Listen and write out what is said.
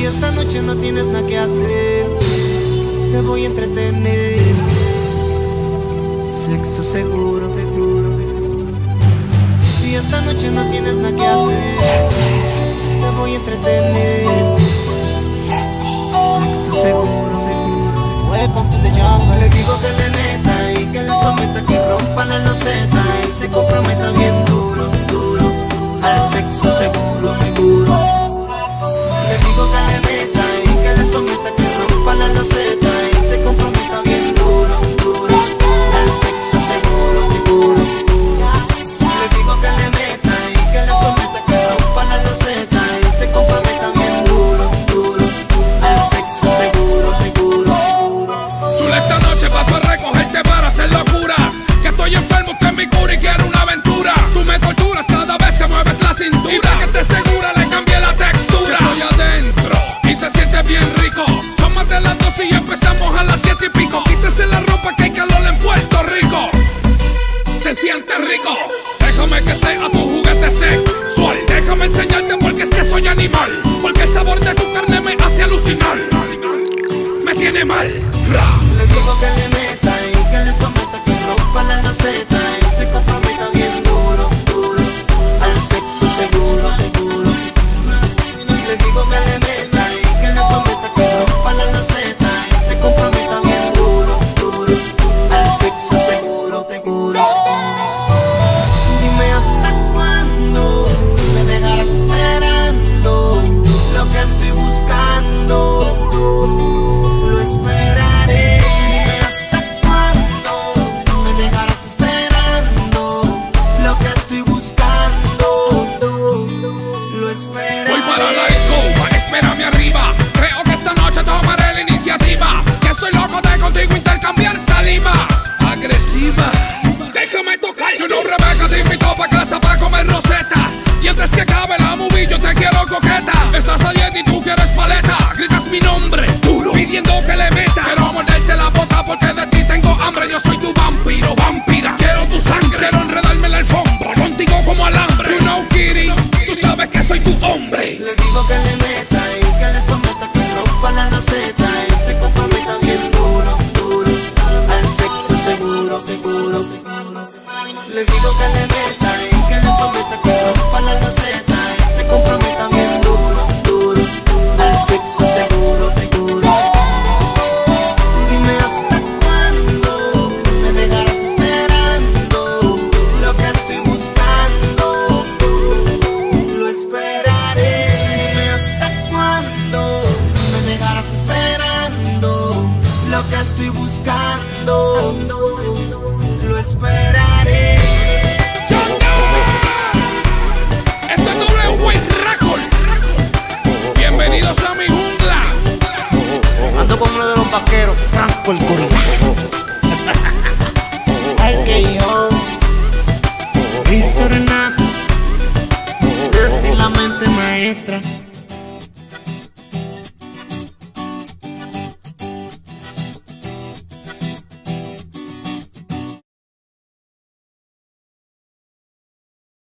esta noche no tienes nada que hacer, te voy a entretener. Sexo seguro, seguro, seguro. Si esta noche no tienes nada que hacer, te voy a entretener. Sexo seguro, seguro. Welcome to the jungle. Le digo que le meta y que le someta, que rompa la loseta y se comprometa bien duro, duro al sexo seguro, seguro. Le digo que le meta y que le someta, que rompa la loseta y se comprometa bien duro, duro al sexo seguro, seguro. Le digo que le meta y que le someta, que rompa la loseta y se comprometa bien duro, duro al sexo seguro, seguro. Chula, esta noche paso a recogerte para hacer locuras, que estoy enfermo, usted es mi cura y quiero una aventura. Tú me torturas cada vez que mueves la cintura, y que te segura le cambié la textura. Estoy adentro y se siente bien rico. Son más de las 12 y empezamos a las 7 y pico. Quítese la ropa que hay calor en Puerto Rico. Se siente rico. Déjame que sea tu juguete sexual. Déjame enseñarte porque es que soy animal. Porque el sabor de tu carne me hace alucinar. Me tiene mal. Le digo que le meta y que le someta, que rompa la loseta y se comprometa bien duro, duro al sexo seguro, seguro. Le digo que le meta y que le someta, que rompa la loseta y se comprometa bien duro, duro al sexo seguro, seguro. Dime hasta cuándo me dejarás esperando lo que estoy buscando. Lo esperaré. Dime hasta cuándo me dejarás esperando lo que estoy buscando. Lo esperaré. Voy para la alcoba, espérame arriba. Creo que esta noche tomaré la iniciativa. Que estoy loco de contigo intercambiar saliva agresiva. Déjame tocar. Yo no, Rebeca, te invito pa' casa pa' comer rosetas. Y antes que acabe la movie yo te quiero coqueta. Estás saliendo y tú quieres paleta. Gritas mi nombre duro pidiendo que le meta. Quiero morderte la bota porque de ti tengo hambre. Yo soy tu vampiro, vampira. Quiero tu sangre, quiero enredarme en la alfombra contigo como alambre. You know, kitty, tú sabes que soy tu hombre. Le digo que le meta y que le someta, que rompa la loseta y se comprometa bien duro, duro al sexo seguro, seguro. Le digo que le meta y que le someta, que rompa la loseta y se comprometa bien duro, duro al sexo seguro, seguro. Dime hasta cuándo me dejarás esperando lo que estoy buscando. Lo esperaré. Dime hasta cuándo me dejarás esperando lo que estoy buscando. Lo esperaré. Esto es W Record. Bienvenidos a mi jungla. Ando con uno de los vaqueros, Franco el Gorila.